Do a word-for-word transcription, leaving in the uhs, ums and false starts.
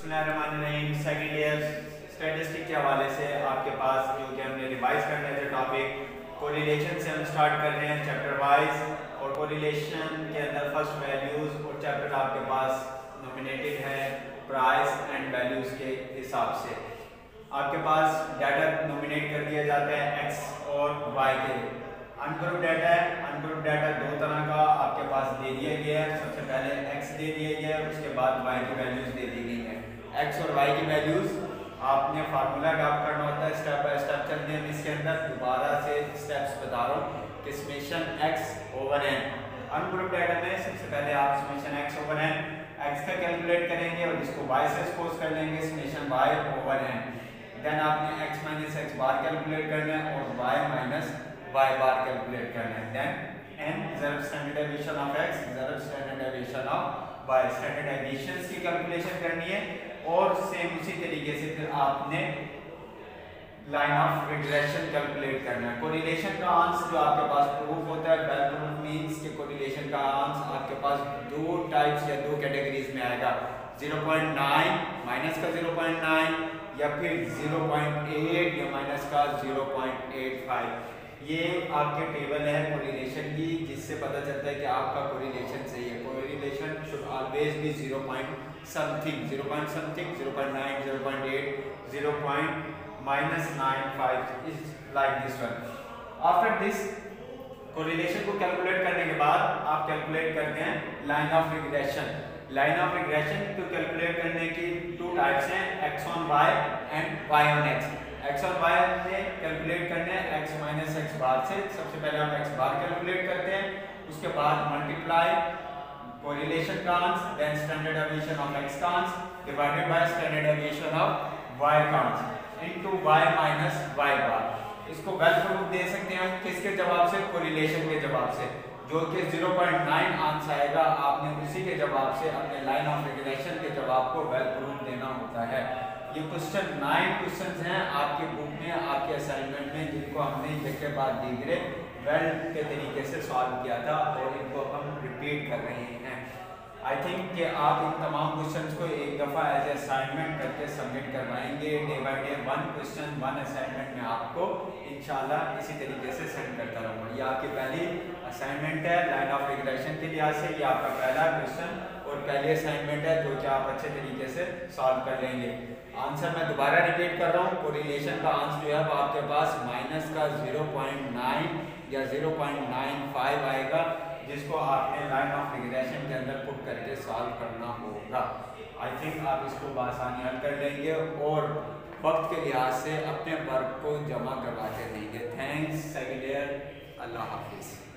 बिस्मिल्लाहिर्रहमानिर्रहीम। Second year statistic के हवाले से आपके पास जो कि हमने रिवाइज करने थे टॉपिक कोरिलेशन से हम स्टार्ट कर रहे हैं चैप्टर वाइज। और कोरिलेशन के अंदर फर्स्ट वैल्यूज और चैप्टर आपके पास नॉमिनेटेड है प्राइस एंड वैल्यूज के हिसाब से। आपके पास डाटा नॉमिनेट कर दिया जाता है एक्स और वाई के। अनग्रुप डाटा है, अनग्रुप डाटा दो तरह का आपके पास दे दिया गया है। सबसे पहले एक्स दे दिया गया है, उसके बाद वाई की वैल्यूज दे दी गई है। एक्स और वाई की वैल्यूज आपने फार्मूला अडॉप्ट करना होता है, स्टेप बाय स्टेप चलते हैं इसके अंदर। दोबारा से स्टेप्स बता रहा हूँ कि summation X over N. Ungroup data में सबसे पहले आप summation X over N X का कैलकुलेट करेंगे और इसको वाई से सपोज कर लेंगे summation Y over N. Then आपने X minus X bar calculate करना है और Y minus Y bar calculate करना है। देन एन ज़रूर स्टैंडर्ड डेविएशन ऑफ एक्स ज़रूर standard deviation of Y, standard deviations की कैलकुलेशन करनी है। और सेम उसी तरीके से फिर आपने लाइन ऑफ रिग्रेशन कैलकुलेट करना है। कोरिलेशन का आंसर जो आपके पास प्रूफ होता है, वेल प्रूफ मींस कि कोरिलेशन का आंसर आपके पास दो टाइप्स या दो कैटेगरीज में आएगा, ज़ीरो पॉइंट नाइन माइनस का ज़ीरो पॉइंट नाइन या फिर ज़ीरो पॉइंट एट या माइनस का ज़ीरो पॉइंट एट फाइव। ये आपके टेबल है कोरिलेशन की, जिससे पता चलता है कि आपका कोरिलेशन सही है। Correlation should always be zero point something, zero point something, zero point nine, zero point eight, zero point minus nine five is like this one. After this correlation को कैलकुलेट करने के बाद आप कैलकुलेट करते हैं line of regression. Line of regression को calculate करने की टू टाइप्स हैं, X on Y and Y on X. X और वाई में कैलकुलेट करने हैं एक्स माइनस एक्स बार से। सबसे पहले हम एक्स बार कैलकुलेट करते हैं, उसके बाद मल्टीप्लाई कोरिलेशन का answer, then standard deviation of X का answer divided by standard deviation of Y का answer into Y minus Y bar. इसको वेल प्रूफ दे सकते हैं किसके जवाब से, कोरिलेशन के जवाब से, जो कि ज़ीरो पॉइंट नाइन आंसर आएगा। आपने उसी के जवाब से अपने लाइन ऑफ रिग्रेशन के जवाब को वेल प्रूफ देना होता है। ये क्वेश्चन नाइन क्वेश्चंस हैं आपके बुक में, आपके असाइनमेंट में, जिनको हमने एक के बाद दीगरे वेल के तरीके से सॉल्व किया था और इनको हम रिपीट कर रहे हैं। आई थिंक कि आप इन तमाम क्वेश्चंस को एक दफ़ा एज ए असाइनमेंट करके सबमिट करवाएंगे। Day by day one question one assignment में आपको इंशाल्लाह इसी तरीके से सेंड करता रहूँगा। ये आपकी पहली असाइनमेंट है लाइन ऑफ रिग्रेशन के लिहाज से, ये आपका पहला क्वेश्चन और पहली असाइनमेंट है जो कि आप अच्छे तरीके से सॉल्व कर लेंगे। आंसर मैं दोबारा रिपीट कर रहा हूँ, कोरिलेशन का आंसर जो है वो आपके पास माइनस का ज़ीरो पॉइंट नाइन या ज़ीरो पॉइंट नाइन फाइव आएगा, जिसको आपने लाइन ऑफ रिग्रेशन के अंदर पुट करके सॉल्व करना होगा। आई थिंक आप इसको आसानी हल कर लेंगे और वक्त के लिहाज से अपने वर्क को जमा करवाते रहेंगे। थैंक्स सेकंड ईयर, अल्लाह हाफिज़।